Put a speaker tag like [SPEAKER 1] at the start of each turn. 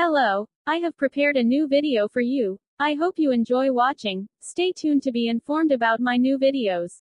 [SPEAKER 1] Hello, I have prepared a new video for you. I hope you enjoy watching. Stay tuned to be informed about my new videos.